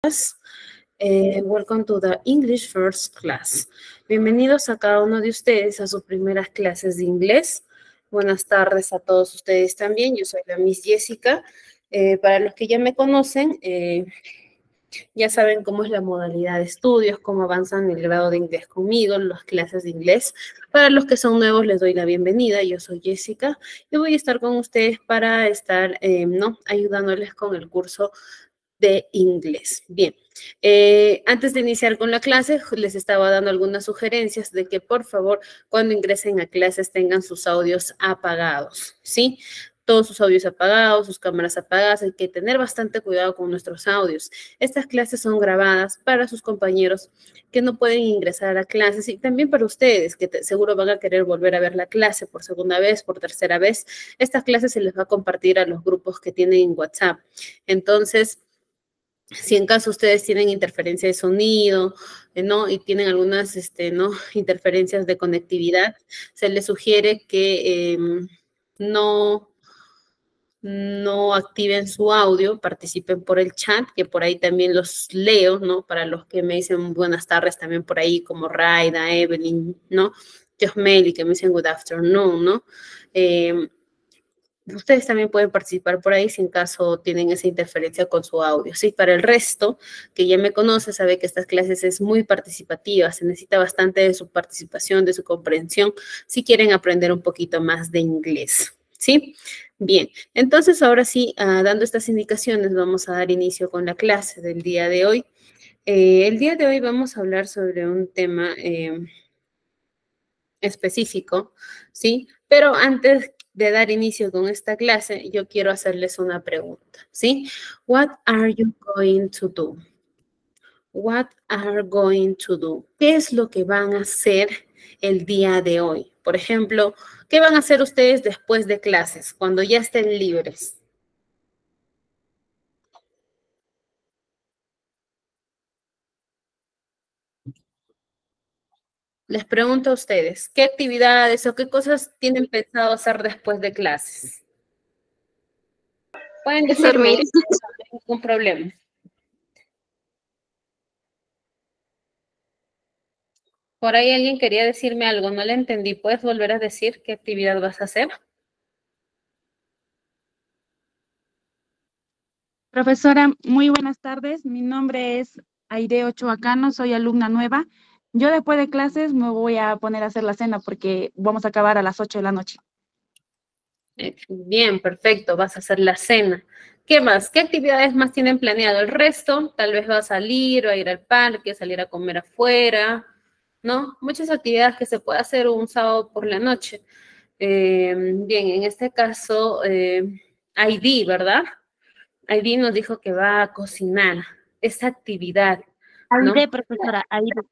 Welcome to the English First Class. Bienvenidos a cada uno de ustedes a sus primeras clases de inglés. Buenas tardes a todos ustedes también. Yo soy la Miss Jessica. Para los que ya me conocen, ya saben cómo es la modalidad de estudios, cómo avanzan el grado de inglés conmigo, las clases de inglés. Para los que son nuevos, les doy la bienvenida. Yo soy Jessica y voy a estar con ustedes para estar ayudándoles con el curso de inglés. Bien, antes de iniciar con la clase, les estaba dando algunas sugerencias de que por favor, cuando ingresen a clases tengan sus audios apagados, ¿sí? Todos sus audios apagados, sus cámaras apagadas, hay que tener bastante cuidado con nuestros audios. Estas clases son grabadas para sus compañeros que no pueden ingresar a clases y también para ustedes que seguro van a querer volver a ver la clase por segunda vez, por tercera vez. Estas clases se les va a compartir a los grupos que tienen en WhatsApp. Entonces, si en caso ustedes tienen interferencia de sonido, ¿no? Y tienen algunas, interferencias de conectividad, se les sugiere que no activen su audio, participen por el chat, que por ahí también los leo, ¿no? Para los que me dicen buenas tardes también por ahí, como Raida, Evelyn, ¿no? Josmeli, que me dicen good afternoon, ¿no? Ustedes también pueden participar por ahí si en caso tienen esa interferencia con su audio. Sí, para el resto, que ya me conoce, sabe que estas clases es muy participativa, se necesita bastante de su participación, de su comprensión, si quieren aprender un poquito más de inglés. ¿Sí? Bien, entonces ahora sí, dando estas indicaciones, vamos a dar inicio con la clase del día de hoy. El día de hoy vamos a hablar sobre un tema específico, ¿sí? Pero antes de dar inicio con esta clase, yo quiero hacerles una pregunta, ¿sí? What are you going to do? What are going to do? ¿Qué es lo que van a hacer el día de hoy? Por ejemplo, ¿qué van a hacer ustedes después de clases, cuando ya estén libres? Les pregunto a ustedes, ¿qué actividades o qué cosas tienen pensado hacer después de clases? Pueden decirme, Dormir. no hay ningún problema. Por ahí alguien quería decirme algo, no le entendí. ¿Puedes volver a decir qué actividad vas a hacer? Profesora, muy buenas tardes. Mi nombre es Aide Ochoa Cano, soy alumna nueva. Yo después de clases me voy a poner a hacer la cena porque vamos a acabar a las 8 de la noche. Bien, perfecto, vas a hacer la cena. ¿Qué más? ¿Qué actividades más tienen planeado? El resto, tal vez va a salir, va a ir al parque, salir a comer afuera, ¿no? Muchas actividades que se puede hacer un sábado por la noche. Bien, en este caso, ID, ¿verdad? ID nos dijo que va a cocinar esa actividad, Aide, ¿no? profesora, Aide.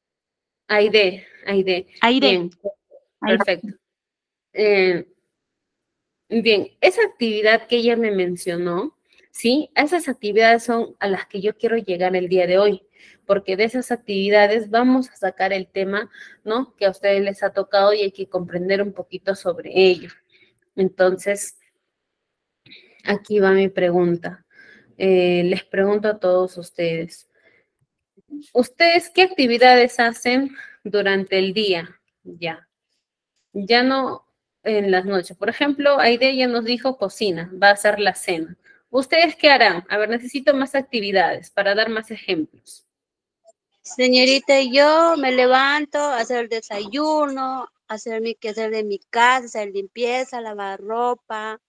Aide. Aide, Bien, Aide. perfecto. Eh, bien, esa actividad que ella me mencionó, ¿sí? Esas actividades son a las que yo quiero llegar el día de hoy, porque de esas actividades vamos a sacar el tema, ¿no? Que a ustedes les ha tocado y hay que comprender un poquito sobre ello. Entonces, aquí va mi pregunta. Les pregunto a todos ustedes. ¿Ustedes qué actividades hacen durante el día? Ya no en las noches. Por ejemplo, Aide ya nos dijo cocina, va a hacer la cena. ¿Ustedes qué harán? A ver, necesito más actividades para dar más ejemplos. Señorita, yo me levanto a hacer el desayuno, hacer mi quehacer de mi casa, hacer limpieza, lavar ropa.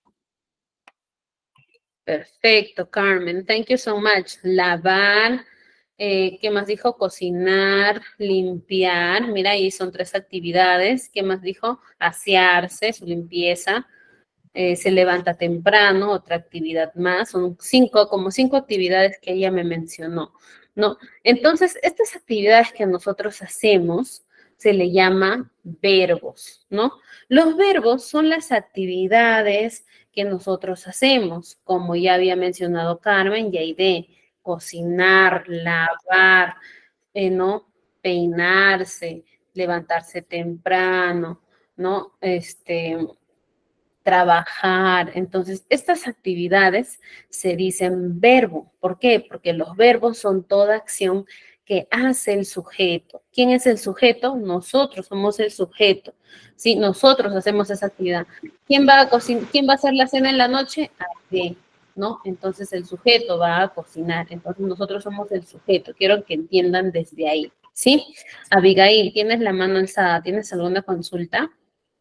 Perfecto, Carmen. Thank you so much. Lavar, ¿qué más dijo? Cocinar, limpiar. Mira, ahí son 3 actividades. ¿Qué más dijo? Asearse, su limpieza. Se levanta temprano, otra actividad más. Son 5, como 5 actividades que ella me mencionó, ¿no? Entonces, estas actividades que nosotros hacemos se le llama verbos, ¿no? Los verbos son las actividades que nosotros hacemos, como ya había mencionado Carmen y Aide, cocinar, lavar, ¿no? Peinarse, levantarse temprano, ¿no? trabajar. Entonces, estas actividades se dicen verbo. ¿Por qué? Porque los verbos son toda acción que hace el sujeto. ¿Quién es el sujeto? Nosotros somos el sujeto. Sí, nosotros hacemos esa actividad. ¿Quién va a cocinar? ¿Quién va a hacer la cena en la noche? Alguien, ¿no? Entonces el sujeto va a cocinar. Entonces nosotros somos el sujeto. Quiero que entiendan desde ahí. ¿Sí? Abigail, tienes la mano alzada. ¿Tienes alguna consulta?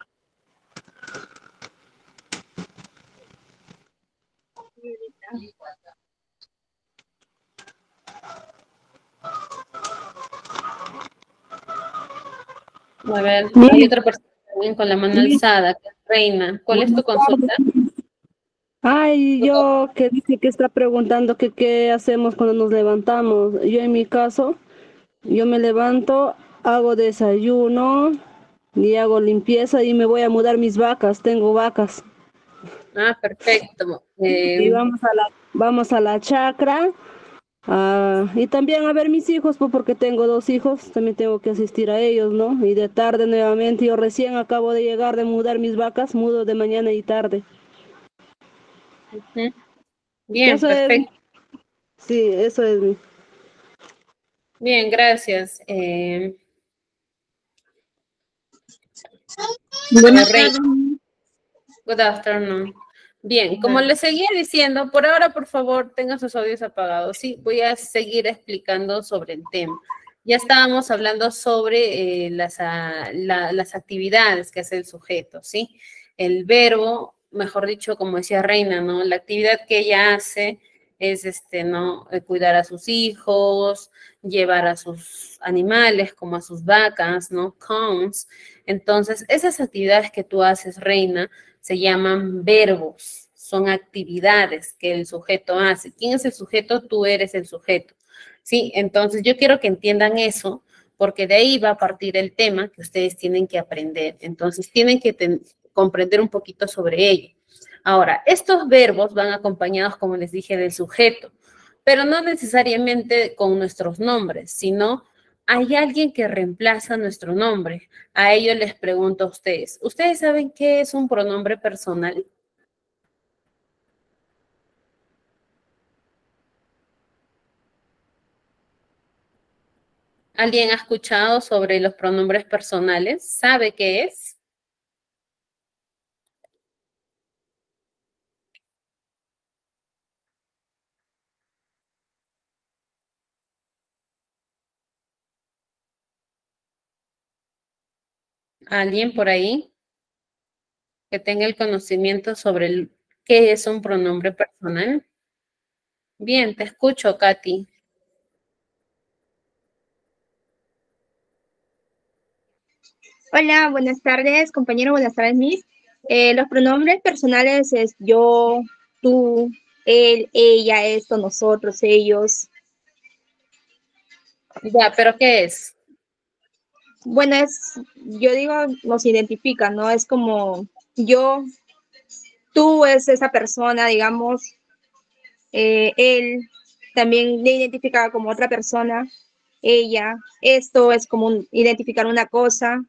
A ver, hay otra persona también con la mano alzada, que es Reina. ¿Cuál es tu consulta? Ay, yo que dice que está preguntando que qué hacemos cuando nos levantamos. Yo en mi caso, yo me levanto, hago desayuno y hago limpieza y me voy a mudar mis vacas. Tengo vacas. Ah, perfecto. Y vamos a la chacra. Y también a ver mis hijos, pues porque tengo 2 hijos, también tengo que asistir a ellos, ¿no? Y de tarde nuevamente, yo recién acabo de llegar de mudar mis vacas, mudo de mañana y tarde. Bien, Eso es, perfecto. sí, eso es. Bien, gracias. Buenas Reina, tardes. good afternoon. Bien, como les seguía diciendo, por ahora, por favor, tengan sus audios apagados. Sí, voy a seguir explicando sobre el tema. Ya estábamos hablando sobre las actividades que hace el sujeto, ¿sí? El verbo, mejor dicho, como decía Reina, ¿no? La actividad que ella hace es, ¿no? Cuidar a sus hijos, llevar a sus animales, como a sus vacas, ¿no? Cows. Entonces, esas actividades que tú haces, Reina, se llaman verbos, son actividades que el sujeto hace. ¿Quién es el sujeto? Tú eres el sujeto. Sí, entonces yo quiero que entiendan eso, porque de ahí va a partir el tema que ustedes tienen que aprender. Entonces tienen que comprender un poquito sobre ello. Ahora, estos verbos van acompañados, como les dije, del sujeto, pero no necesariamente con nuestros nombres, sino hay alguien que reemplaza nuestro nombre. A ello les pregunto a ustedes. ¿Ustedes saben qué es un pronombre personal? ¿Alguien ha escuchado sobre los pronombres personales? ¿Sabe qué es? ¿Alguien por ahí que tenga el conocimiento sobre qué es un pronombre personal? Bien, te escucho, Katy. Hola, buenas tardes, compañero, buenas tardes, Miss. Los pronombres personales es yo, tú, él, ella, esto, nosotros, ellos. Ya, ¿pero qué es? Bueno, yo digo, nos identifica, ¿no? Es como yo, tú es esa persona, digamos, él también le identifica como otra persona, ella, esto es como identificar una cosa.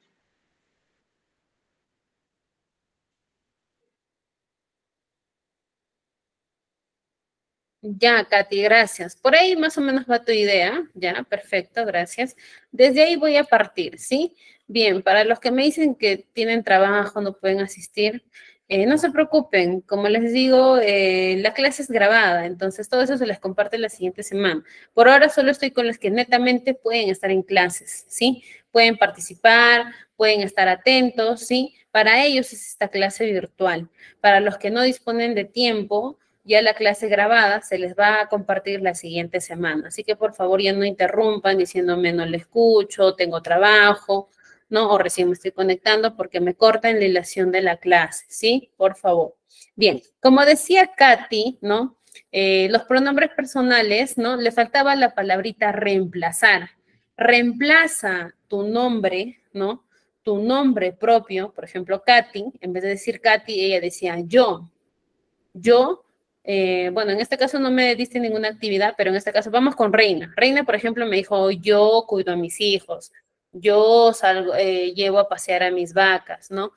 Ya, Katy, gracias. Por ahí más o menos va tu idea. Ya, perfecto, gracias. Desde ahí voy a partir, ¿sí? Bien, para los que me dicen que tienen trabajo, no pueden asistir, no se preocupen. Como les digo, la clase es grabada, entonces todo eso se les comparte la siguiente semana. Por ahora solo estoy con los que netamente pueden estar en clases, ¿sí? Pueden participar, pueden estar atentos, ¿sí? Para ellos es esta clase virtual. Para los que no disponen de tiempo, ya la clase grabada se les va a compartir la siguiente semana. Así que por favor ya no interrumpan diciéndome no le escucho, tengo trabajo, ¿no? O recién me estoy conectando porque me cortan la hilación de la clase, ¿sí? Por favor. Bien, como decía Katy, ¿no? Los pronombres personales, ¿no? Le faltaba la palabrita reemplazar. Reemplaza tu nombre, ¿no? Tu nombre propio, por ejemplo, Katy, en vez de decir Katy, ella decía yo. Yo, bueno, en este caso no me diste ninguna actividad, pero en este caso vamos con Reina. Reina, por ejemplo, me dijo, yo cuido a mis hijos, yo salgo, llevo a pasear a mis vacas, ¿no?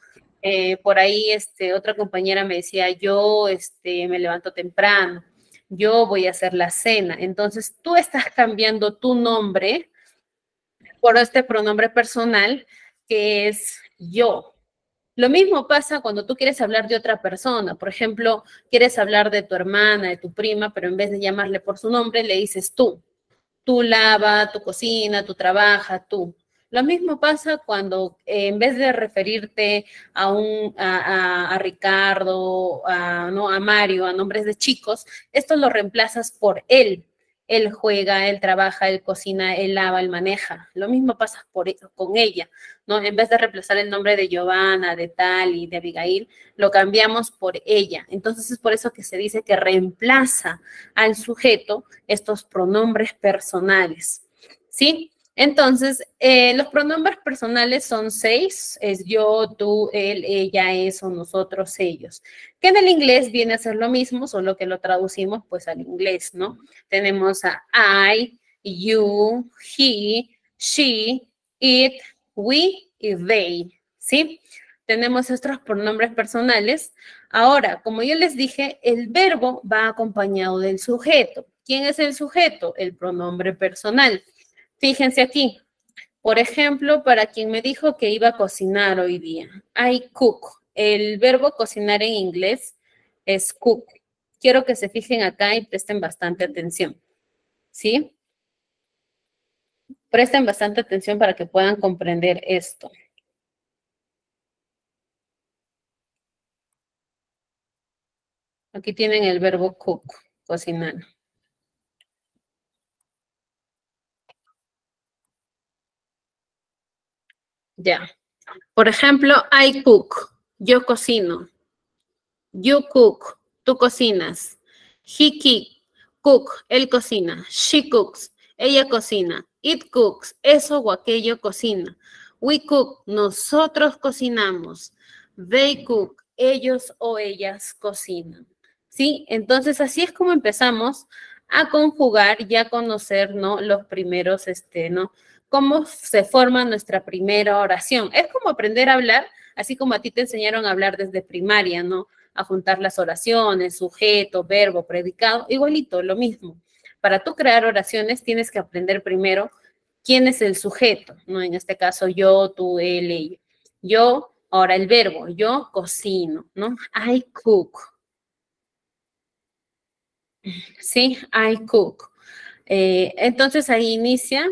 Por ahí otra compañera me decía, yo me levanto temprano, yo voy a hacer la cena. Entonces tú estás cambiando tu nombre por este pronombre personal que es yo. Lo mismo pasa cuando tú quieres hablar de otra persona. Por ejemplo, quieres hablar de tu hermana, de tu prima, pero en vez de llamarle por su nombre, le dices tú. Tú lava, tú cocina, tú trabaja, tú. Lo mismo pasa cuando en vez de referirte a Ricardo, ¿no? A Mario, a nombres de chicos, esto lo reemplazas por él. Él juega, él trabaja, él cocina, él lava, él maneja. Lo mismo pasa con ella, ¿no? En vez de reemplazar el nombre de Giovanna, de Tal y de Abigail, lo cambiamos por ella. Entonces es por eso que se dice que reemplaza al sujeto estos pronombres personales, ¿sí? Entonces, los pronombres personales son 6, es yo, tú, él, ella, eso, nosotros, ellos, que en el inglés viene a ser lo mismo, solo que lo traducimos pues al inglés, ¿no? Tenemos a I, you, he, she, it, we y they, ¿sí? Tenemos estos pronombres personales. Ahora, como yo les dije, el verbo va acompañado del sujeto. ¿Quién es el sujeto? El pronombre personal. Fíjense aquí. Por ejemplo, para quien me dijo que iba a cocinar hoy día, I cook. El verbo cocinar en inglés es cook. Quiero que se fijen acá y presten bastante atención. ¿Sí? Presten bastante atención para que puedan comprender esto. Aquí tienen el verbo cook, cocinar. Ya. Por ejemplo, I cook, yo cocino. You cook, tú cocinas. Cook, él cocina. She cooks, ella cocina. It cooks, eso o aquello cocina. We cook, nosotros cocinamos. They cook, ellos o ellas cocinan. ¿Sí? Entonces, así es como empezamos a conjugar y a conocer, ¿no? Los primeros, ¿no? Cómo se forma nuestra primera oración. Es como aprender a hablar, así como a ti te enseñaron a hablar desde primaria, ¿no? A juntar las oraciones, sujeto, verbo, predicado, igualito, lo mismo. Para tú crear oraciones tienes que aprender primero quién es el sujeto, ¿no? En este caso, yo, tú, él, ella. Yo, ahora el verbo, yo cocino, ¿no? I cook. Sí, I cook. Entonces ahí inicia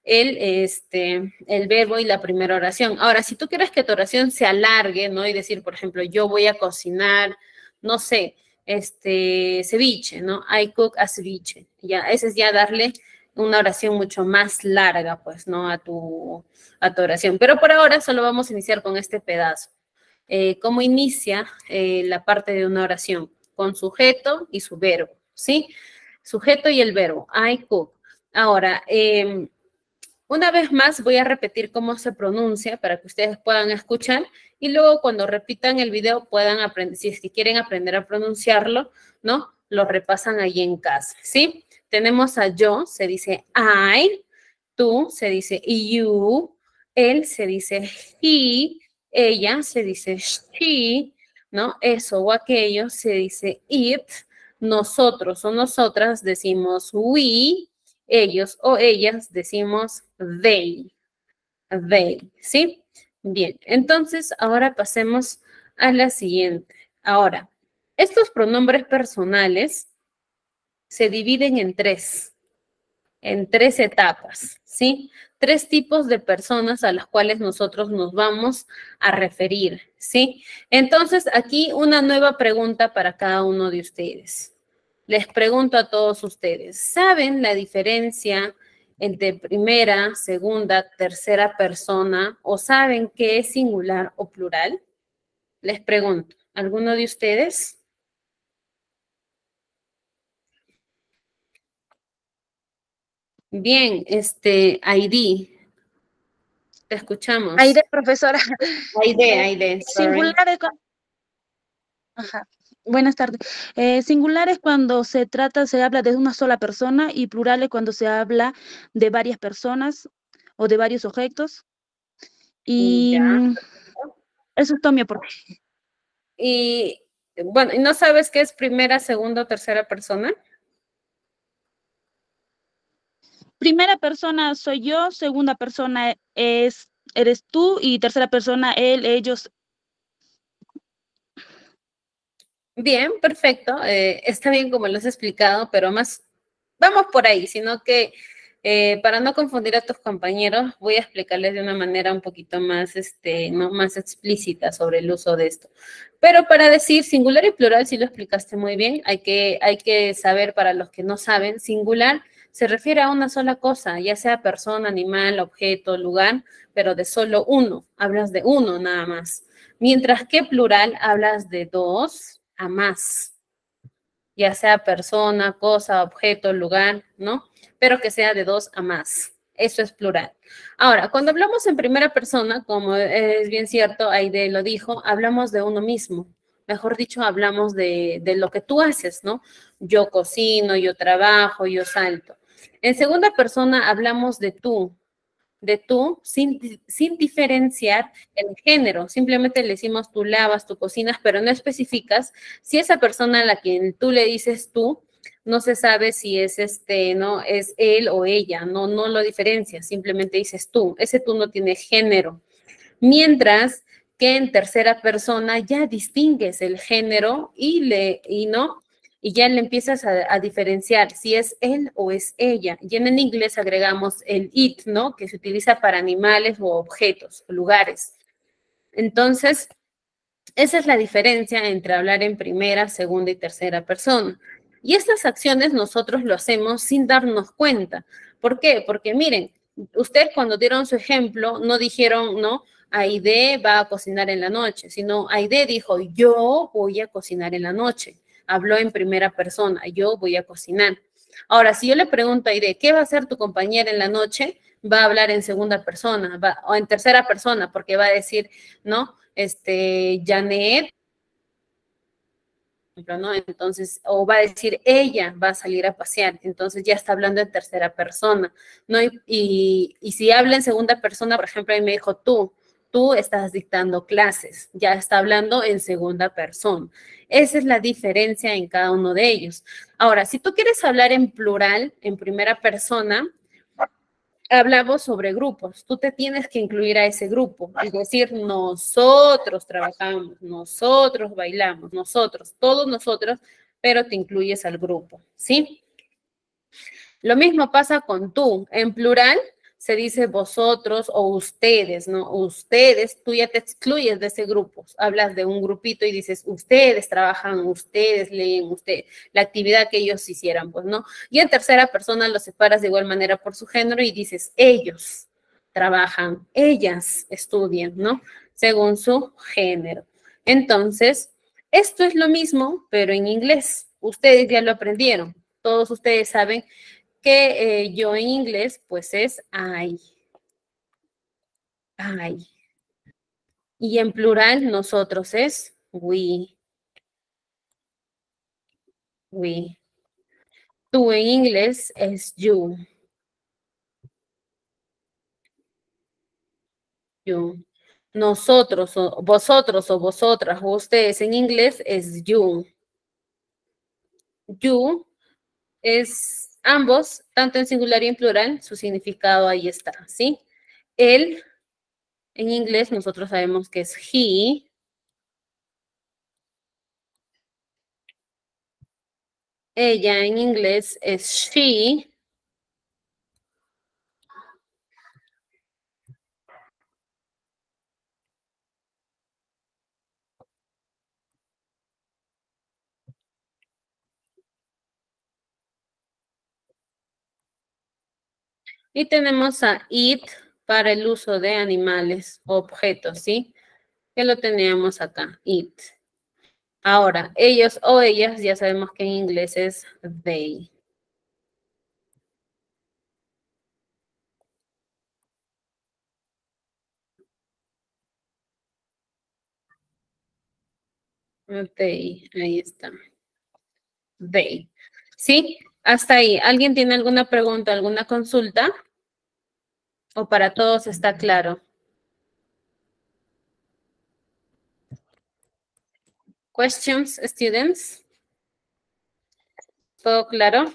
el verbo y la primera oración. Ahora, si tú quieres que tu oración se alargue, ¿no? Y decir, por ejemplo, yo voy a cocinar, no sé, ceviche, ¿no? I cook a ceviche. Ya, ese es ya darle una oración mucho más larga, pues, ¿no? A tu oración. Pero por ahora solo vamos a iniciar con este pedazo. ¿Cómo inicia la parte de una oración? Con sujeto y su verbo, ¿sí? Sujeto y el verbo, I cook. Ahora, una vez más voy a repetir cómo se pronuncia para que ustedes puedan escuchar y luego cuando repitan el video puedan aprender, si es que quieren aprender a pronunciarlo, ¿no? Lo repasan ahí en casa, ¿sí? Tenemos a yo, se dice I, tú, se dice you, él se dice he, ella se dice she, ¿no? Eso o aquello se dice it, nosotros o nosotras decimos we, ellos o ellas decimos they, ¿sí? Bien, entonces ahora pasemos a la siguiente. Ahora, estos pronombres personales se dividen en tres etapas, ¿sí? 3 tipos de personas a las cuales nosotros nos vamos a referir, ¿sí? Entonces, aquí una nueva pregunta para cada uno de ustedes. Les pregunto a todos ustedes, ¿saben la diferencia entre primera, segunda, tercera persona o saben qué es singular o plural? Les pregunto, ¿alguno de ustedes? Bien, Aide, te escuchamos. Aide, profesora. Aide, sorry. Singulares. Ajá. Buenas tardes. Singulares cuando se habla de una sola persona y plurales cuando se habla de varias personas o de varios objetos. Y Ya. Eso es todo mi aporte. Y bueno, ¿y no sabes qué es primera, segunda o tercera persona? Primera persona soy yo, segunda persona eres tú y tercera persona él, ellos. Bien, perfecto. Está bien como lo has explicado, pero más vamos por ahí, sino que para no confundir a tus compañeros, voy a explicarles de una manera un poquito más, no más explícita sobre el uso de esto. Pero para decir singular y plural, sí lo explicaste muy bien. Hay que saber para los que no saben, singular se refiere a una sola cosa, ya sea persona, animal, objeto, lugar, pero de solo uno. Hablas de uno nada más. Mientras que plural hablas de dos a más, ya sea persona, cosa, objeto, lugar, ¿no? Pero que sea de dos a más. Eso es plural. Ahora, cuando hablamos en primera persona, como es bien cierto, Aide lo dijo, hablamos de uno mismo. Mejor dicho, hablamos de lo que tú haces, ¿no? Yo cocino, yo trabajo, yo salto. En segunda persona hablamos de tú sin diferenciar el género. Simplemente le decimos tú lavas, tú cocinas, pero no especificas si esa persona a la quien tú le dices tú, no se sabe si es no es él o ella, no lo diferencias, simplemente dices tú. Ese tú no tiene género. Mientras que en tercera persona ya distingues el género y ya le empiezas a diferenciar si es él o es ella. Y en inglés agregamos el it, ¿no? Que se utiliza para animales o objetos, lugares. Entonces, esa es la diferencia entre hablar en primera, segunda y tercera persona. Y estas acciones nosotros lo hacemos sin darnos cuenta. ¿Por qué? Porque miren, ustedes cuando dieron su ejemplo no dijeron, ¿no? Aide va a cocinar en la noche, sino Aide dijo, yo voy a cocinar en la noche. Habló en primera persona, yo voy a cocinar. Ahora, si yo le pregunto a Aide, ¿qué va a hacer tu compañera en la noche? Va a hablar en segunda persona o en tercera persona, porque va a decir, ¿no? Janet, ¿no? Entonces, o va a decir ella va a salir a pasear, entonces ya está hablando en tercera persona, ¿no? Y si habla en segunda persona, por ejemplo, ahí me dijo tú estás dictando clases, ya está hablando en segunda persona. Esa es la diferencia en cada uno de ellos. Ahora, si tú quieres hablar en plural, en primera persona, hablamos sobre grupos. Tú te tienes que incluir a ese grupo. Es decir, nosotros trabajamos, nosotros bailamos, nosotros, todos nosotros, pero te incluyes al grupo, ¿sí? Lo mismo pasa con tú. En plural se dice vosotros o ustedes, ¿no? Ustedes, tú ya te excluyes de ese grupo. Hablas de un grupito y dices, ustedes trabajan, ustedes leen, ustedes, la actividad que ellos hicieran, pues, ¿no? Y en tercera persona lo separas de igual manera por su género y dices, ellos trabajan, ellas estudian, ¿no? Según su género. Entonces, esto es lo mismo, pero en inglés. Ustedes ya lo aprendieron. Todos ustedes saben que yo en inglés, pues es I. I. Y en plural, nosotros es we. We. Tú en inglés es you. You. Nosotros o vosotros o vosotras o ustedes en inglés es you. You es ambos, tanto en singular y en plural, su significado ahí está, ¿sí? Él, en inglés, nosotros sabemos que es he. Ella en inglés es she. Y tenemos a it para el uso de animales, objetos, ¿sí? Que lo teníamos acá, it. Ahora, ellos o ellas, ya sabemos que en inglés es they. They, ahí está. They. ¿Sí? Hasta ahí. ¿Alguien tiene alguna pregunta, alguna consulta? ¿O para todos está claro? Questions, students? ¿Todo claro?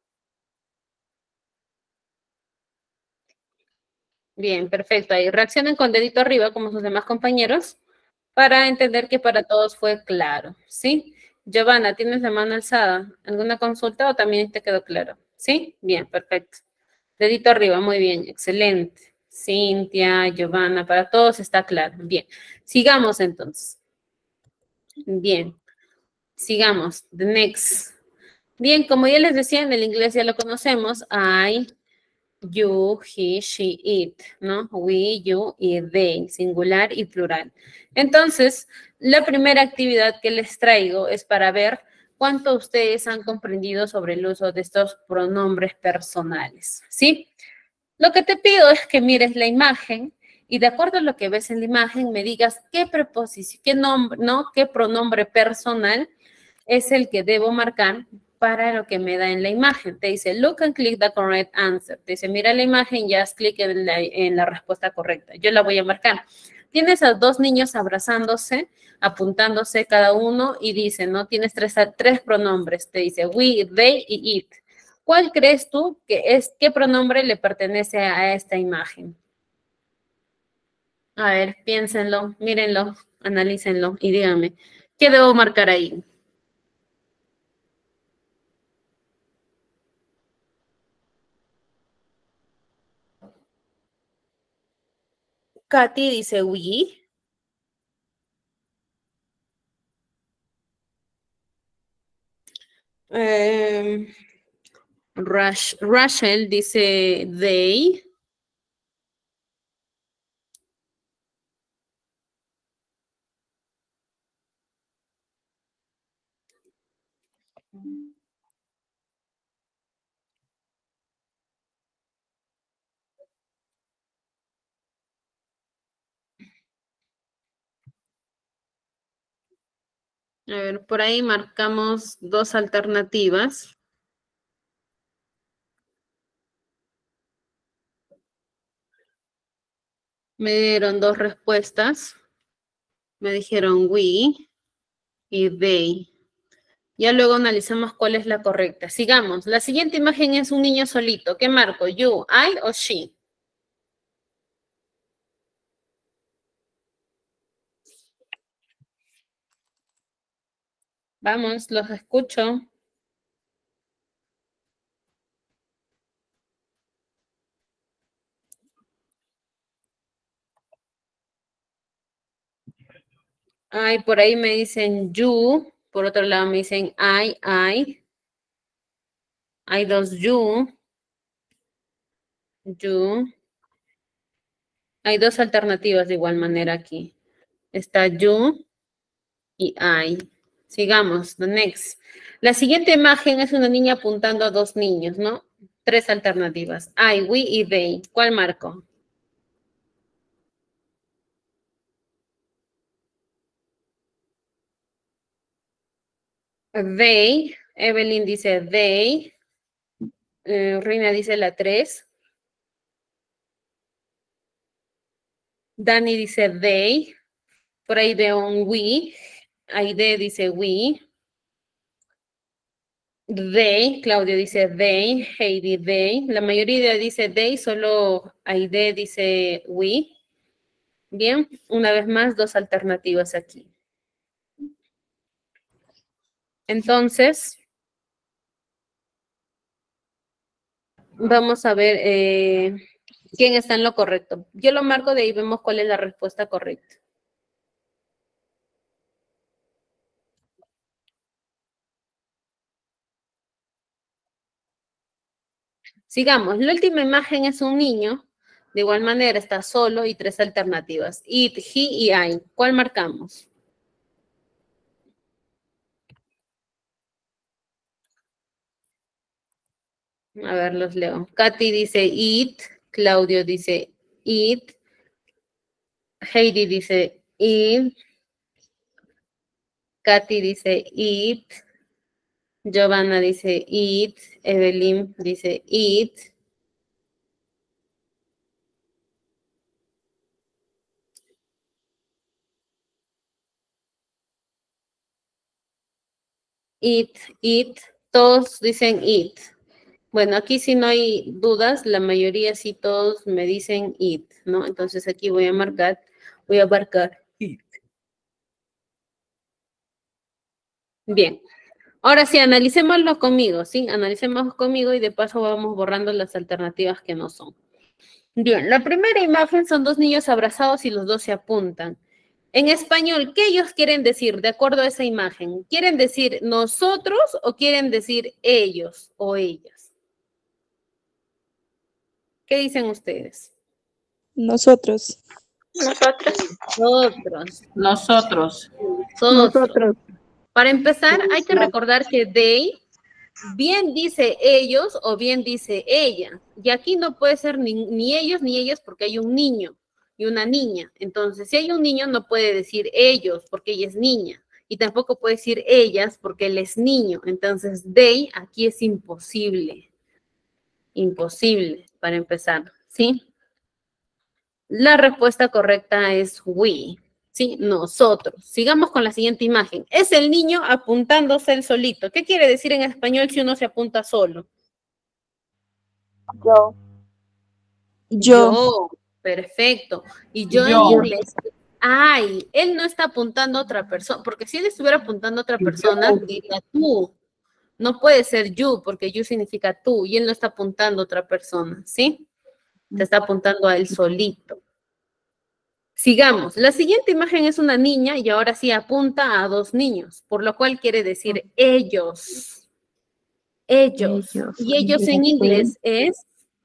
Bien, perfecto. Ahí reaccionen con dedito arriba como sus demás compañeros para entender que para todos fue claro, ¿sí? Giovanna, ¿tienes la mano alzada? ¿Alguna consulta o también te quedó claro? ¿Sí? Bien, perfecto. Dedito arriba, muy bien, excelente. Cintia, Giovanna, para todos está claro. Bien, sigamos entonces. Bien, sigamos. The next. Bien, como ya les decía, en el inglés ya lo conocemos. I, you, he, she, it, ¿no? We, you y they, singular y plural. Entonces, la primera actividad que les traigo es para ver cuánto ustedes han comprendido sobre el uso de estos pronombres personales, ¿sí? Lo que te pido es que mires la imagen y de acuerdo a lo que ves en la imagen me digas qué preposición, qué nombre, ¿no? Qué pronombre personal es el que debo marcar para lo que me da en la imagen. Te dice, look and click the correct answer. Te dice, mira la imagen y haz clic en la respuesta correcta. Yo la voy a marcar. Tienes a dos niños abrazándose, apuntándose cada uno y dice, ¿no? Tienes tres pronombres. Te dice, we, they y it. ¿Cuál crees tú que es, qué pronombre le pertenece a esta imagen? A ver, piénsenlo, mírenlo, analícenlo y díganme, ¿qué debo marcar ahí? Katy dice we. Rachel dice they. A ver, por ahí marcamos dos alternativas. Me dieron dos respuestas. Me dijeron we y they. Ya luego analizamos cuál es la correcta. Sigamos. La siguiente imagen es un niño solito. ¿Qué marco? You, I o she. Vamos, los escucho. Ay, por ahí me dicen you. Por otro lado me dicen I. Hay dos you. You. Hay dos alternativas de igual manera aquí. Está you y I. Sigamos, the next. La siguiente imagen es una niña apuntando a dos niños, ¿no? Tres alternativas. I, we y they. ¿Cuál marco? They. Evelyn dice they. Reina dice la 3. Dani dice they. Por ahí veo un we. Aide dice we. They. Claudia dice they. Heidi they. La mayoría dice they, solo Aide dice we. Bien, una vez más, dos alternativas aquí. Entonces, vamos a ver quién está en lo correcto. Yo lo marco de ahí, vemos cuál es la respuesta correcta. Sigamos. La última imagen es un niño. De igual manera, está solo y tres alternativas. It, he y I. ¿Cuál marcamos? A ver, los leo. Katy dice it. Claudio dice it. Heidi dice it. Katy dice it. Giovanna dice it. Evelyn dice it. It, todos dicen it. Bueno, aquí sí no hay dudas, la mayoría sí todos me dicen it, ¿no? Entonces aquí voy a marcar it. Bien, ahora sí, analicémoslo conmigo, ¿sí? Analicémoslo conmigo y de paso vamos borrando las alternativas que no son. Bien, la primera imagen son dos niños abrazados y los dos se apuntan. En español, ¿qué ellos quieren decir de acuerdo a esa imagen? ¿Quieren decir nosotros o quieren decir ellos o ellas? ¿Qué dicen ustedes? Nosotros. Nosotros. Nosotros. Para empezar, hay que recordar que they bien dice ellos o bien dice ella. Y aquí no puede ser ni ellos ni ellas porque hay un niño y una niña. Entonces, si hay un niño, no puede decir ellos porque ella es niña. Y tampoco puede decir ellas porque él es niño. Entonces, they aquí es imposible. Imposible para empezar, ¿sí? La respuesta correcta es we. Sí, nosotros. Sigamos con la siguiente imagen. Es el niño apuntándose él solito. ¿Qué quiere decir en español si uno se apunta solo? Yo. Perfecto. Y yo en inglés, ay, él no está apuntando a otra persona, porque si él estuviera apuntando a otra persona, diría tú. No puede ser you, porque you significa tú, y él no está apuntando a otra persona, ¿sí? Te está apuntando a él solito. Sigamos. La siguiente imagen es una niña y ahora sí apunta a dos niños, por lo cual quiere decir ellos. Ellos. Y ellos en inglés es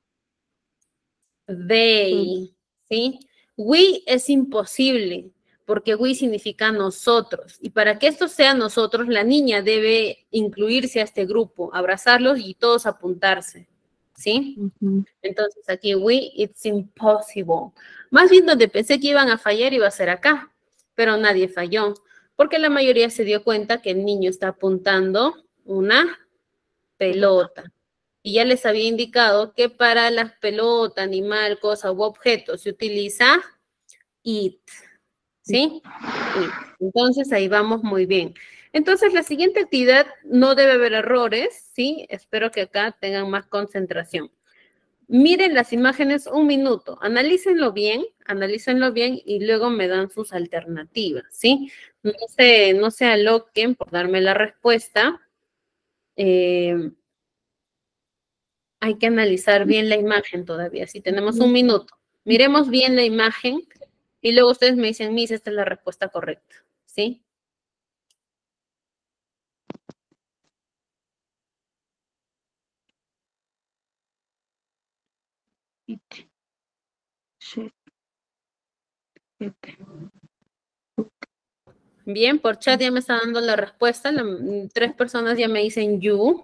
they. ¿Sí? We es imposible, porque we significa nosotros. Y para que esto sea nosotros, la niña debe incluirse a este grupo, abrazarlos y todos apuntarse. ¿Sí? Entonces aquí, we, it's impossible. Más bien donde pensé que iban a fallar iba a ser acá, pero nadie falló, porque la mayoría se dio cuenta que el niño está apuntando una pelota. Y ya les había indicado que para las pelotas, animal, cosa u objeto se utiliza it. ¿Sí? It. Entonces ahí vamos muy bien. Entonces, la siguiente actividad no debe haber errores, ¿sí? Espero que acá tengan más concentración. Miren las imágenes un minuto, analícenlo bien y luego me dan sus alternativas, ¿sí? No se aloquen por darme la respuesta. Hay que analizar bien la imagen todavía, sí, tenemos un minuto. Miremos bien la imagen y luego ustedes me dicen, Miss, esta es la respuesta correcta, ¿sí? Bien, por chat ya me está dando la respuesta. 3 personas ya me dicen you.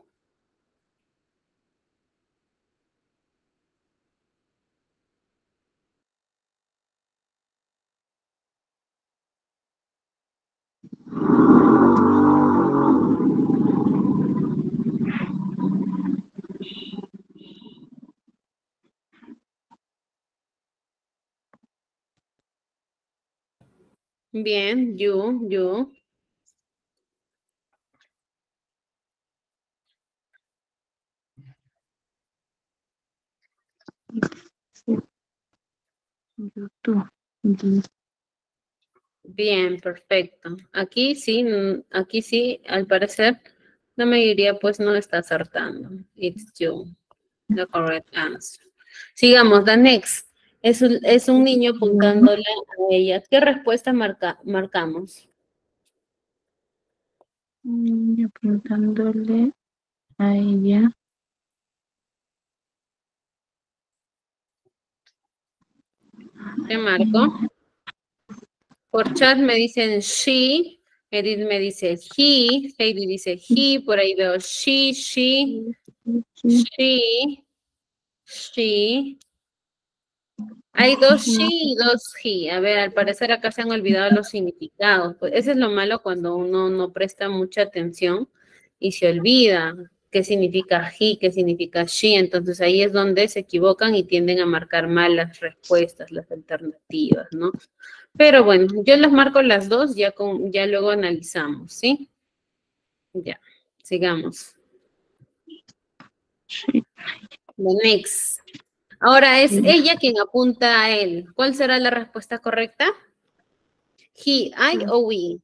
Bien, you. Bien, perfecto. Aquí sí, al parecer, la mayoría pues no está acertando. It's you, the correct answer. Sigamos, the next. Es un niño apuntándole a ella. ¿Qué respuesta marcamos? Apuntándole a ella. ¿Qué marco? Por chat me dicen she, Edith me dice he, Heidi dice he, por ahí veo she. Hay dos she y dos he. A ver, al parecer acá se han olvidado los significados. Pues eso es lo malo cuando uno no presta mucha atención y se olvida qué significa he, qué significa she. Entonces ahí es donde se equivocan y tienden a marcar mal las respuestas, las alternativas, ¿no? Pero bueno, yo les marco las dos, ya luego analizamos, ¿sí? Ya. Sigamos. The next. Ahora es ella quien apunta a él. ¿Cuál será la respuesta correcta? He, I o we.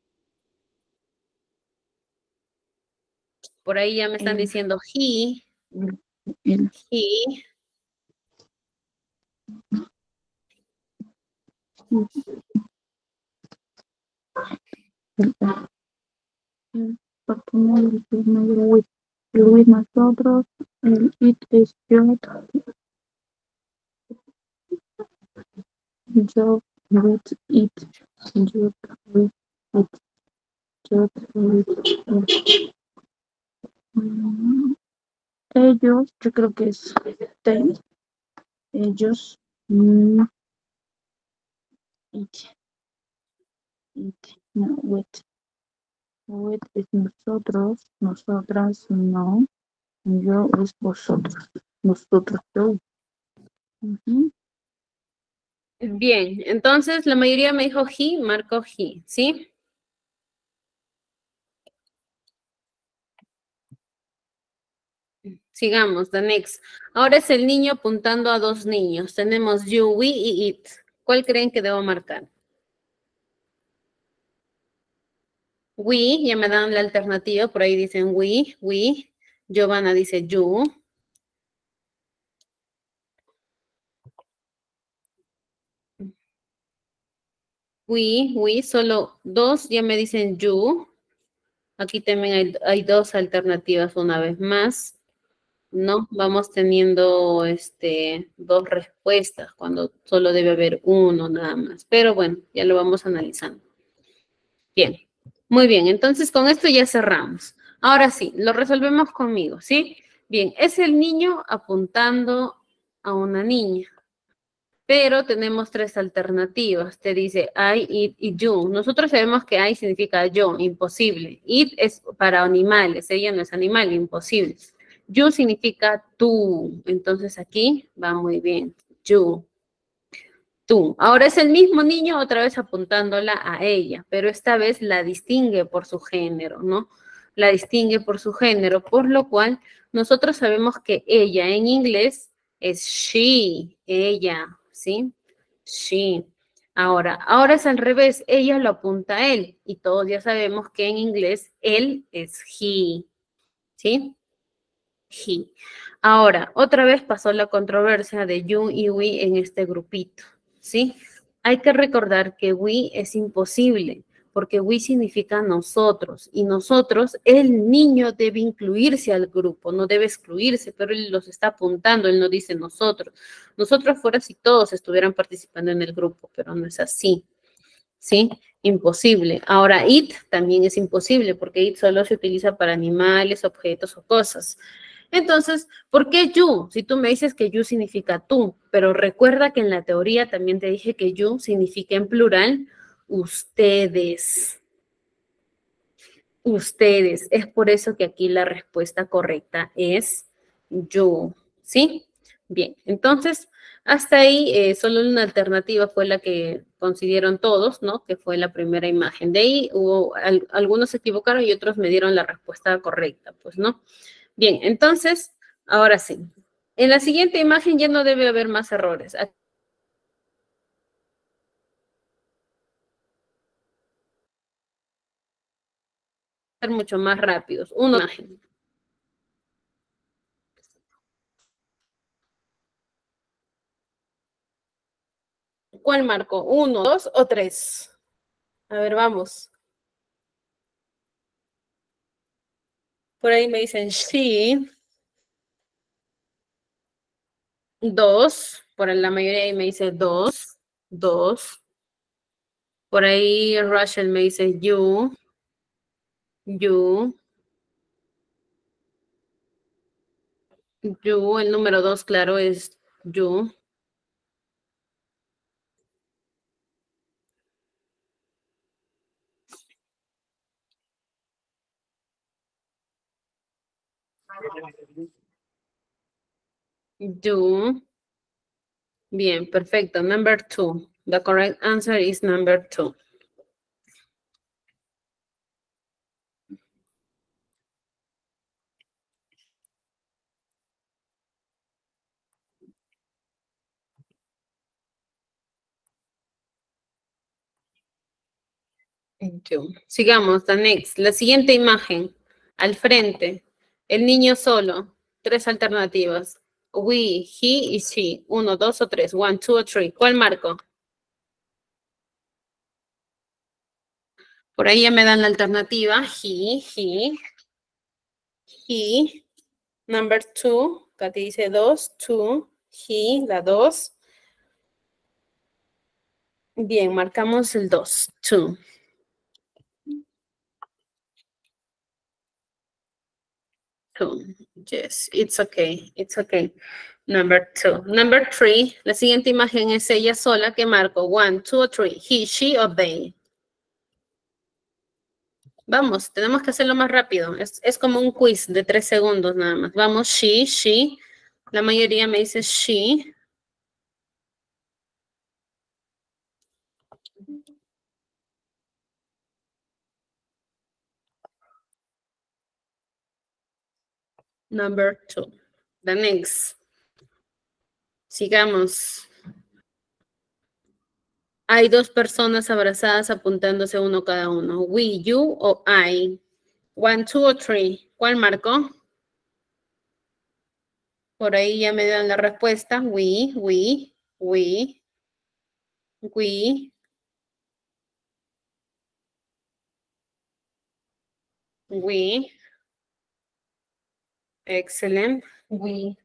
Por ahí ya me están diciendo he. He. With nosotros, el it es yo with it, yo with it, yo with it. Ellos, yo creo que es they, ellos, it, no, with es nosotros, nosotras, no, yo es vosotros, nosotros, yo. Bien, entonces la mayoría me dijo he, marco he, ¿sí? Sigamos, the next. Ahora es el niño apuntando a dos niños. Tenemos you, we y it. ¿Cuál creen que debo marcar? We, ya me dan la alternativa, por ahí dicen we. Giovanna dice you. We, solo dos ya me dicen you. Aquí también hay dos alternativas una vez más. No, vamos teniendo dos respuestas cuando solo debe haber uno nada más. Pero bueno, ya lo vamos analizando. Bien, muy bien. Entonces con esto ya cerramos. Ahora sí, lo resolvemos conmigo, ¿sí? Bien, es el niño apuntando a una niña. Pero tenemos tres alternativas. Te dice I, it y you. Nosotros sabemos que I significa yo, imposible. It es para animales. Ella no es animal, imposible. You significa tú. Entonces aquí va muy bien. You. Tú. Ahora es el mismo niño otra vez apuntándola a ella, pero esta vez la distingue por su género, ¿no? La distingue por su género, por lo cual nosotros sabemos que ella en inglés es she, ella, ¿sí? She. Ahora es al revés, ella lo apunta a él, y todos ya sabemos que en inglés él es he, ¿sí? He. Ahora, otra vez pasó la controversia de you y we en este grupito, ¿sí? Hay que recordar que we es imposible, porque we significa nosotros, y nosotros, el niño debe incluirse al grupo, no debe excluirse, pero él los está apuntando, él no dice nosotros. Nosotros fuera si todos estuvieran participando en el grupo, pero no es así, ¿sí? Imposible. Ahora, it también es imposible, porque it solo se utiliza para animales, objetos o cosas. Entonces, ¿por qué you? Si tú me dices que you significa tú, pero recuerda que en la teoría también te dije que you significa en plural ustedes. Ustedes. Es por eso que aquí la respuesta correcta es you, ¿sí? Bien, entonces, hasta ahí solo una alternativa fue la que consiguieron todos, ¿no? Que fue la primera imagen. De ahí algunos se equivocaron y otros me dieron la respuesta correcta, pues, ¿no? Bien, entonces, ahora sí. En la siguiente imagen ya no debe haber más errores. Ser mucho más rápidos. Una imagen. ¿Cuál marco? ¿1, 2 o 3? A ver, vamos. Por ahí me dicen she. 2. Por la mayoría ahí me dice 2. 2. Por ahí Rachel me dice you. You. You. El número 2, claro, es you. You. Bien, perfecto. Number 2. The correct answer is number 2. . . . . . . . . . . . . . . . . . . . . . . . . . . . . . . . . . . . . . . . . . . . . . . . . . . . . . . . . . . . You. Sigamos, the next. La siguiente imagen. Al frente. El niño solo. 3 alternativas. We, he y she. 1, 2 o 3. 1, 2 o 3. ¿Cuál marco? Por ahí ya me dan la alternativa. He. Number 2. Katy dice 2. 2. He, la 2. Bien, marcamos el 2. 2. Yes, it's okay. It's okay. Number 2. Number 3. La siguiente imagen es ella sola que marco. 1, 2 o 3. He, she o they. Vamos, tenemos que hacerlo más rápido. Es como un quiz de 3 segundos nada más. Vamos, she. La mayoría me dice she. Number 2. The next. Sigamos. Hay 2 personas abrazadas apuntándose uno cada uno. We, you o I. 1, 2 o 3. ¿Cuál marco? Por ahí ya me dan la respuesta. We. Excellent. We.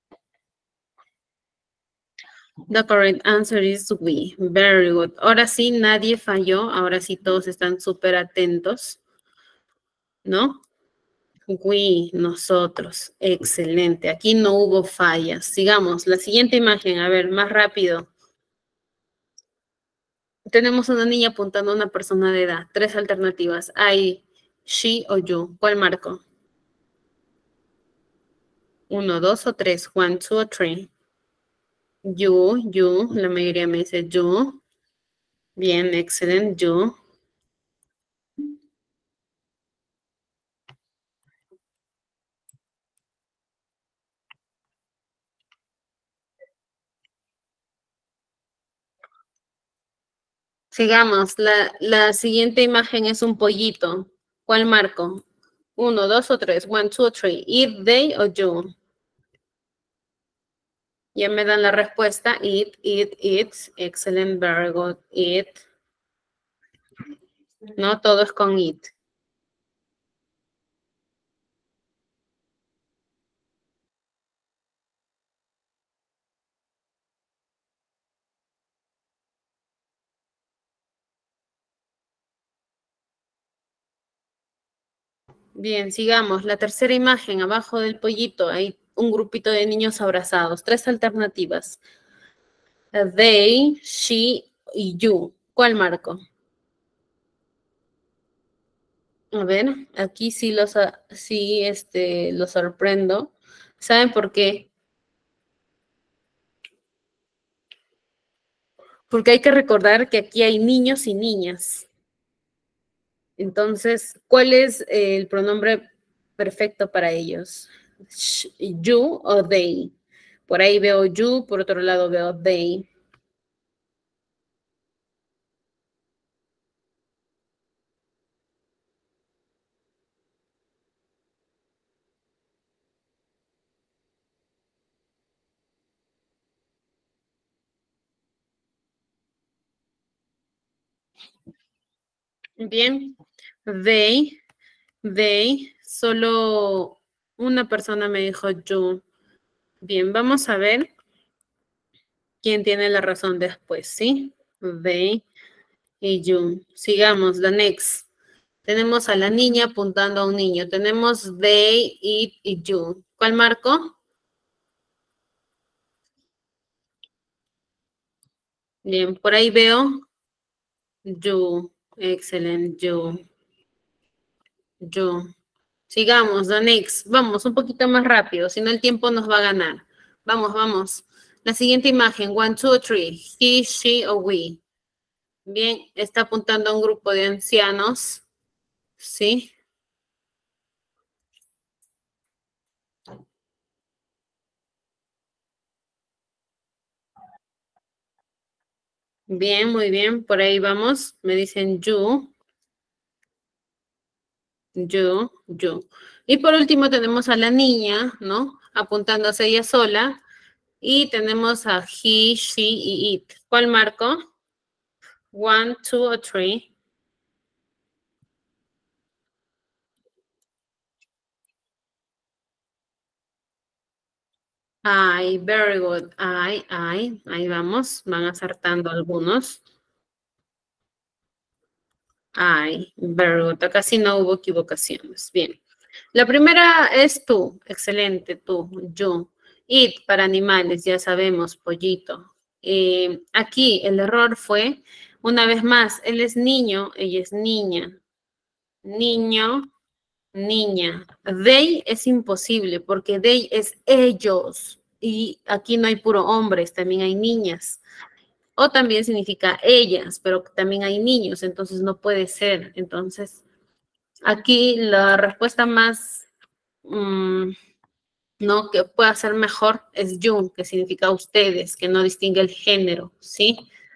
The correct answer is we. Very good. Ahora sí, nadie falló. Ahora sí, todos están súper atentos. ¿No? We, nosotros. Excelente. Aquí no hubo fallas. Sigamos. La siguiente imagen. A ver, más rápido. Tenemos una niña apuntando a una persona de edad. 3 alternativas. I, she o you. ¿Cuál marco? 1, 2 o 3. 1, 2 o 3. You. La mayoría me dice you. Bien, excelente. You. Sigamos. La siguiente imagen es un pollito. ¿Cuál marco? 1, 2 o 3. 1, 2 o 3. It, they o you. Ya me dan la respuesta. It. Excellent, very good. It. No, todo es con it. Bien, sigamos. La tercera imagen, abajo del pollito, hay un grupito de niños abrazados. 3 alternativas. They, she y you. ¿Cuál marco? A ver, aquí sí los sorprendo. ¿Saben por qué? Porque hay que recordar que aquí hay niños y niñas. Entonces, ¿cuál es el pronombre perfecto para ellos? You o they. Por ahí veo you, por otro lado veo they. Bien, they, solo una persona me dijo you. Bien, vamos a ver quién tiene la razón después, ¿sí? They y you. Sigamos, the next. Tenemos a la niña apuntando a un niño. Tenemos they, it y you. ¿Cuál marco? Bien, por ahí veo you. Excelente, you. Sigamos, the next. Vamos, un poquito más rápido, si no el tiempo nos va a ganar. Vamos. La siguiente imagen, 1, 2, 3. He, she o we. Bien, está apuntando a un grupo de ancianos. ¿Sí? Bien, muy bien. Por ahí vamos. Me dicen you. Yo. Y por último tenemos a la niña, ¿no? Apuntándose ella sola. Y tenemos a he, she y it. ¿Cuál marco? 1, 2 o 3. I, very good. I. Ahí vamos. Van acertando algunos. I, very good. Acá sí no hubo equivocaciones. Bien. La primera es tú. Excelente, tú. Yo. It, para animales, ya sabemos, pollito. Aquí el error fue, una vez más, él es niño, ella es niña. Niño, niña. They es imposible porque they es ellos. Y aquí no hay puro hombres, también hay niñas. O también significa ellas, pero también hay niños, entonces no puede ser. Entonces, aquí la respuesta más, no, que pueda ser mejor es you, que significa ustedes, que no distingue el género, ¿sí?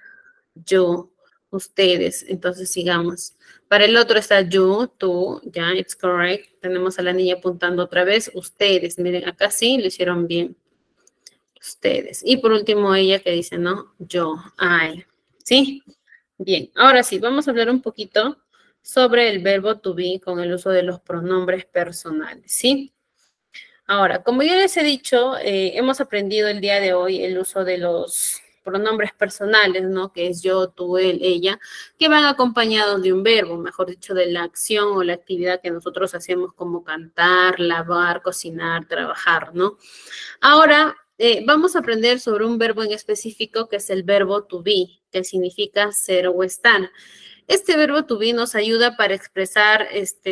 Yo, ustedes. Entonces, sigamos. Para el otro está you, tú, ya, it's correct. Tenemos a la niña apuntando otra vez. Ustedes, miren, acá sí lo hicieron bien. Ustedes. Y por último ella que dice, ¿no? Yo, I. ¿Sí? Bien, ahora sí, vamos a hablar un poquito sobre el verbo to be con el uso de los pronombres personales, ¿sí? Ahora, como ya les he dicho, hemos aprendido el día de hoy el uso de los pronombres personales, ¿no? Que es yo, tú, él, ella, que van acompañados de un verbo, mejor dicho, de la acción o la actividad que nosotros hacemos como cantar, lavar, cocinar, trabajar, ¿no? Ahora, vamos a aprender sobre un verbo en específico que es el verbo to be, que significa ser o estar. Este verbo to be nos ayuda para expresar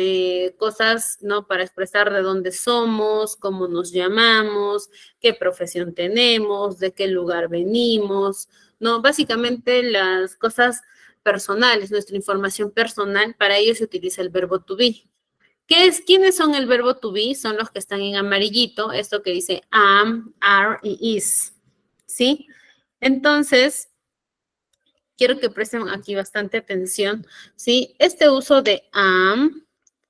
cosas, ¿no? Para expresar de dónde somos, cómo nos llamamos, qué profesión tenemos, de qué lugar venimos, ¿no? Básicamente las cosas personales, nuestra información personal, para ello se utiliza el verbo to be. ¿Quiénes son el verbo to be? Son los que están en amarillito, esto que dice am, are y is, ¿sí? Entonces, quiero que presten aquí bastante atención, ¿sí? Este uso de am,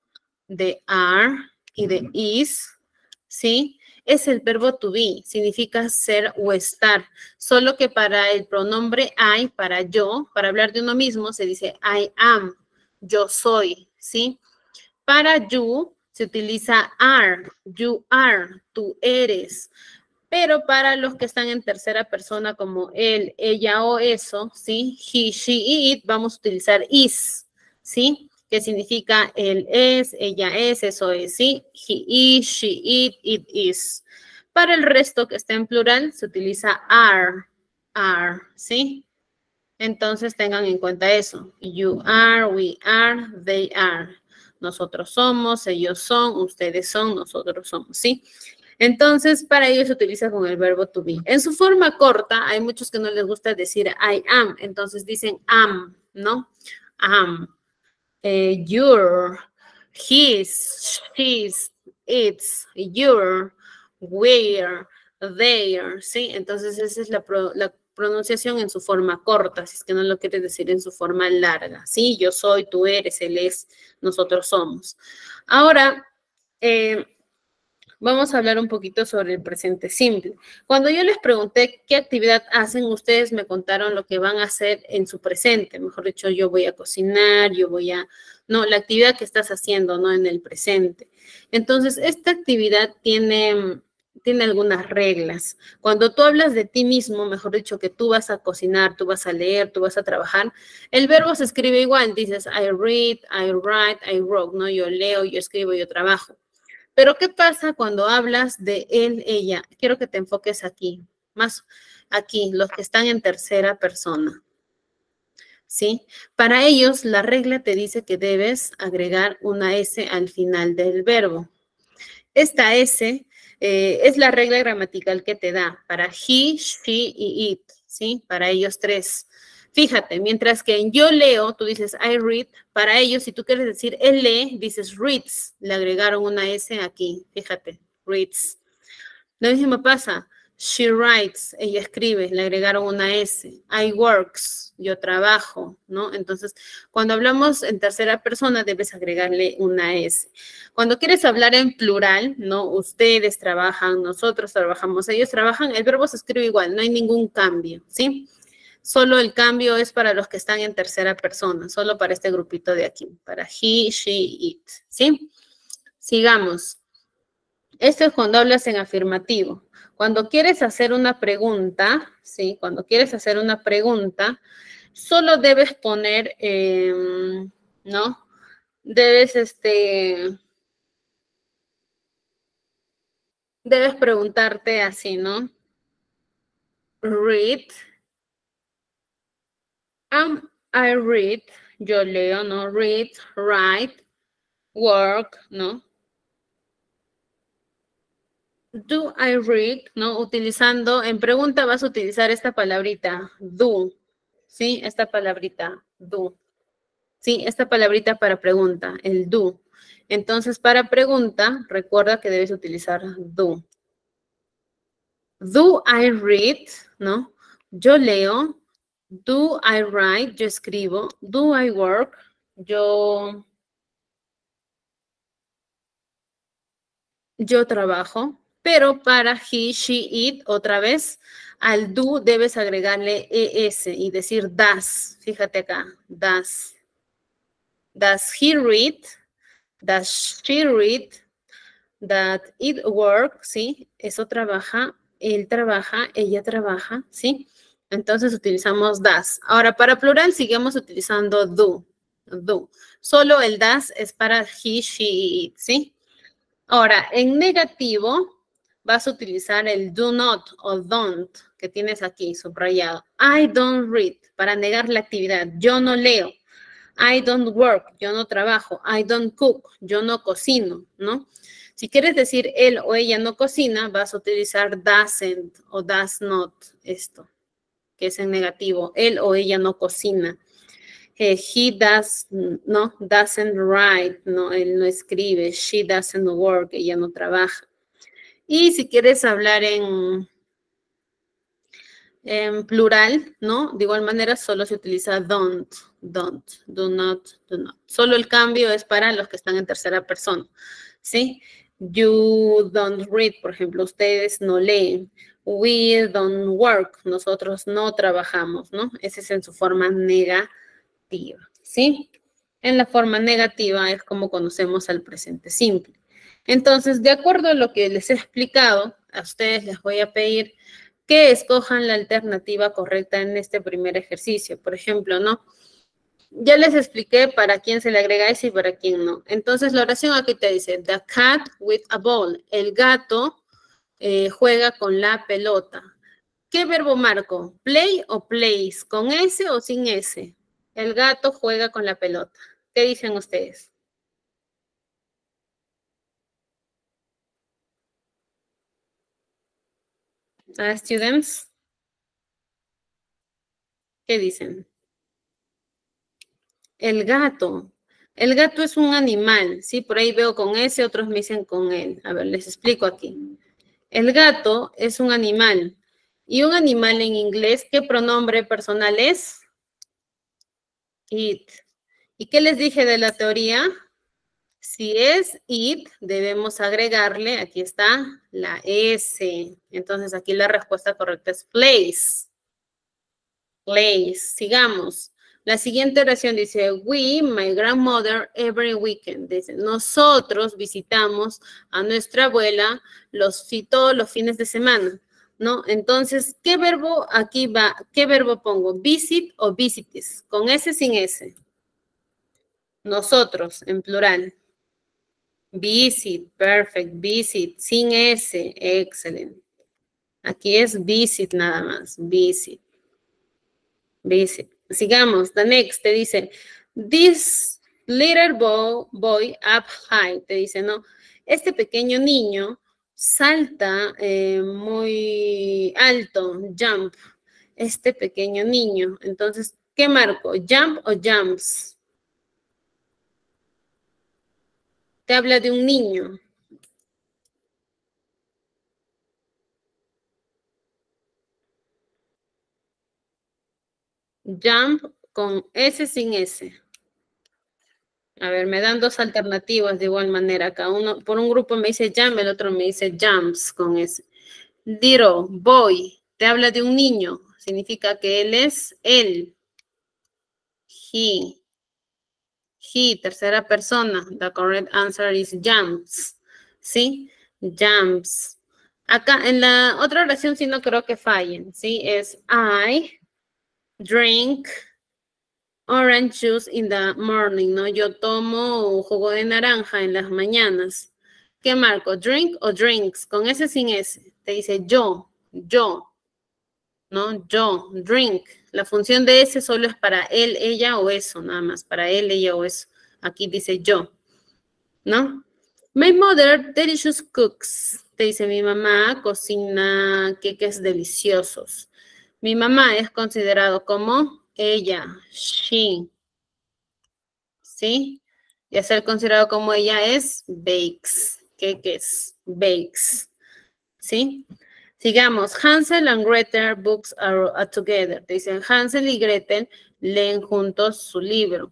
de are y de is, ¿sí? Es el verbo to be, significa ser o estar, solo que para el pronombre I, para yo, para hablar de uno mismo, se dice I am, yo soy, ¿sí? Para you se utiliza are, you are, tú eres. Pero para los que están en tercera persona como él, ella o eso, ¿sí? He, she, it, vamos a utilizar is, ¿sí? Que significa él es, ella es, eso es, ¿sí? He is, she it is. Para el resto que está en plural se utiliza are, ¿sí? Entonces tengan en cuenta eso. You are, we are, they are. Nosotros somos, ellos son, ustedes son, nosotros somos, ¿sí? Entonces, para ello se utiliza con el verbo to be. En su forma corta, hay muchos que no les gusta decir I am, entonces dicen am, ¿no? Am, your, his, she's, its, your, where, their, ¿sí? Entonces, esa es la pronunciación en su forma corta, si es que no lo quieres decir en su forma larga, ¿sí? Yo soy, tú eres, él es, nosotros somos. Ahora, vamos a hablar un poquito sobre el presente simple. Cuando yo les pregunté qué actividad hacen, ustedes me contaron lo que van a hacer en su presente. Mejor dicho, yo voy a cocinar, no, la actividad que estás haciendo, ¿no? En el presente. Entonces, esta actividad tiene algunas reglas. Cuando tú hablas de ti mismo, mejor dicho, que tú vas a cocinar, tú vas a leer, tú vas a trabajar, el verbo se escribe igual. Dices, I read, I write, I wrote, ¿no? Yo leo, yo escribo, yo trabajo. Pero, ¿qué pasa cuando hablas de él, ella? Quiero que te enfoques aquí, más aquí, los que están en tercera persona, ¿sí? Para ellos, la regla te dice que debes agregar una S al final del verbo. Esta S es la regla gramatical que te da para he, she y it, ¿sí? Para ellos tres. Fíjate, mientras que en yo leo, tú dices I read, para ellos, si tú quieres decir él lee, dices reads, le agregaron una S aquí, fíjate, reads. Lo mismo pasa, She writes, ella escribe, le agregaron una S. I works, yo trabajo, ¿no? Entonces, cuando hablamos en tercera persona, debes agregarle una S. Cuando quieres hablar en plural, ¿no? Ustedes trabajan, nosotros trabajamos, ellos trabajan, el verbo se escribe igual, no hay ningún cambio, ¿sí? Solo el cambio es para los que están en tercera persona, solo para este grupito de aquí, para he, she, it, ¿sí? Sigamos. Esto es cuando hablas en afirmativo. Cuando quieres hacer una pregunta, ¿sí? Cuando quieres hacer una pregunta, solo debes poner, ¿no? Debes, debes preguntarte así, ¿no? Read. I read. Yo leo, ¿no? Read, write, work, ¿no? Do I read, ¿no? Utilizando, en pregunta vas a utilizar esta palabrita, do, ¿sí? Esta palabrita, do. Sí, esta palabrita para pregunta, el do. Entonces, para pregunta, recuerda que debes utilizar do. Do I read, ¿no? Yo leo. Do I write, yo escribo. Do I work, yo trabajo. Pero para he, she, it, otra vez, al do debes agregarle es y decir does. Fíjate acá, does. Does he read? Does she read? That it work, ¿sí? Eso trabaja, él trabaja, ella trabaja, ¿sí? Entonces utilizamos does. Ahora, para plural seguimos utilizando do. Do. Solo el does es para he, she, it, ¿sí? Ahora, en negativo vas a utilizar el do not o don't que tienes aquí subrayado. I don't read, para negar la actividad. Yo no leo. I don't work, yo no trabajo. I don't cook, yo no cocino, ¿no? Si quieres decir él o ella no cocina, vas a utilizar doesn't o does not, esto, que es en negativo. Él o ella no cocina. He does, no, doesn't write, no, él no escribe. She doesn't work, ella no trabaja. Y si quieres hablar en plural, ¿no? De igual manera solo se utiliza don't, do not, do not. Solo el cambio es para los que están en tercera persona, ¿sí? You don't read, por ejemplo, ustedes no leen. We don't work, nosotros no trabajamos, ¿no? Ese es en su forma negativa, ¿sí? En la forma negativa es como conocemos al presente simple. Entonces, de acuerdo a lo que les he explicado, a ustedes les voy a pedir que escojan la alternativa correcta en este primer ejercicio. Por ejemplo, ¿no? Ya les expliqué para quién se le agrega ese y para quién no. Entonces, la oración aquí te dice, the cat with a ball. El gato juega con la pelota. ¿Qué verbo marco? ¿Play o plays? ¿Con S o sin S? El gato juega con la pelota. ¿Qué dicen ustedes? Students, ¿qué dicen? El gato. El gato es un animal, ¿sí? Por ahí veo con S, otros me dicen con él. A ver, les explico aquí. El gato es un animal. Y un animal en inglés, ¿qué pronombre personal es? It. ¿Y qué les dije de la teoría? Si es it, debemos agregarle, aquí está, la S. Entonces, aquí la respuesta correcta es place. Place. Sigamos. La siguiente oración dice, we, my grandmother, every weekend. Dice, nosotros visitamos a nuestra abuela todos los fines de semana, ¿no? Entonces, ¿qué verbo aquí va? ¿Qué verbo pongo? ¿Visit o visites? ¿Con S sin S? Nosotros, en plural. Visit, perfect, visit, sin S, excelente. Aquí es visit nada más, visit. Visit. Sigamos, the next, te dice, this little boy up high, te dice, ¿no? Este pequeño niño salta muy alto, jump, este pequeño niño. Entonces, ¿qué marco? ¿Jump o jumps? Te habla de un niño. Jump con S sin S. A ver, me dan dos alternativas de igual manera. Cada uno, por un grupo me dice jump, el otro me dice jumps con S. Little boy, te habla de un niño. Significa que él es él. He. He, tercera persona. The correct answer is jumps. ¿Sí? Jumps. Acá en la otra oración sí no creo que fallen. ¿Sí? Es I drink orange juice in the morning, ¿no? Yo tomo jugo de naranja en las mañanas. ¿Qué marco? ¿Drink o drinks? Con S sin S. Te dice yo, ¿no? Yo, drink. La función de S solo es para él, ella o eso, nada más. Para él, ella o eso. Aquí dice yo, ¿no? My mother delicious cooks. Te dice mi mamá cocina queques deliciosos. Mi mamá es considerado como ella, she. ¿Sí? Y ser considerado como ella es bakes. Queques, bakes. ¿Sí? Sigamos. Hansel and Gretel books are together. Te dicen Hansel y Gretel leen juntos su libro.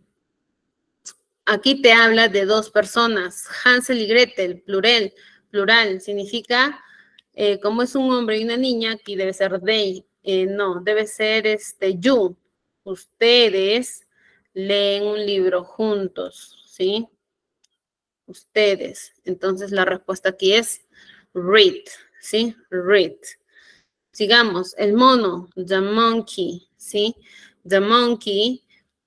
Aquí te habla de dos personas. Hansel y Gretel, plural. Significa, como es un hombre y una niña, aquí debe ser they. No, debe ser you. Ustedes leen un libro juntos, ¿sí? Ustedes. Entonces la respuesta aquí es read, ¿sí? Read. Sigamos, el mono, the monkey, ¿sí? The monkey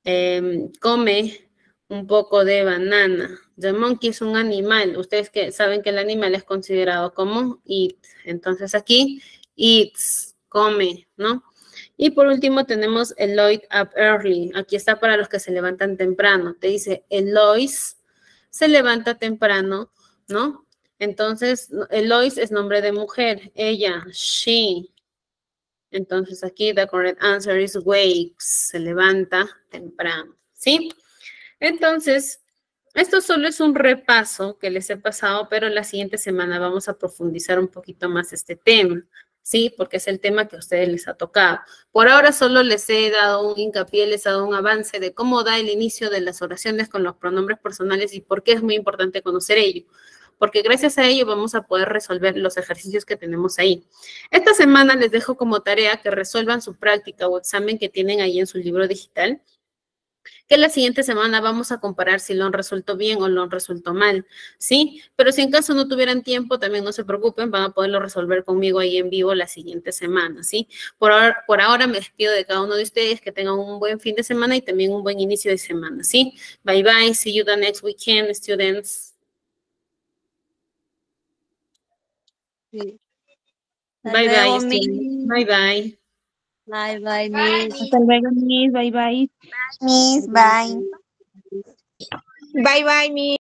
come un poco de banana. The monkey es un animal. Ustedes que saben que el animal es considerado como eat. Entonces aquí, eats, come, ¿no? Y por último tenemos Eloise up early. Aquí está para los que se levantan temprano. Te dice Eloise se levanta temprano, ¿no? Entonces, Eloise es nombre de mujer. Ella, she. Entonces aquí the correct answer is wakes. Se levanta temprano, ¿sí? Entonces, esto solo es un repaso que les he pasado, pero la siguiente semana vamos a profundizar un poquito más este tema, ¿sí? Porque es el tema que a ustedes les ha tocado. Por ahora solo les he dado un hincapié, les he dado un avance de cómo da el inicio de las oraciones con los pronombres personales y por qué es muy importante conocer ello. Porque gracias a ello vamos a poder resolver los ejercicios que tenemos ahí. Esta semana les dejo como tarea que resuelvan su práctica o examen que tienen ahí en su libro digital, que la siguiente semana vamos a comparar si lo han resuelto bien o lo han resuelto mal, ¿sí? Pero si en caso no tuvieran tiempo, también no se preocupen, van a poderlo resolver conmigo ahí en vivo la siguiente semana, ¿sí? Por ahora me despido de cada uno de ustedes, que tengan un buen fin de semana y también un buen inicio de semana, ¿sí? Bye, bye. See you the next weekend, students. Sí. Bye, luego, bye, students. Bye, bye. Bye, bye, Miss. Hasta luego, Miss. Bye, bye. Miss, bye. Bye, bye, mi.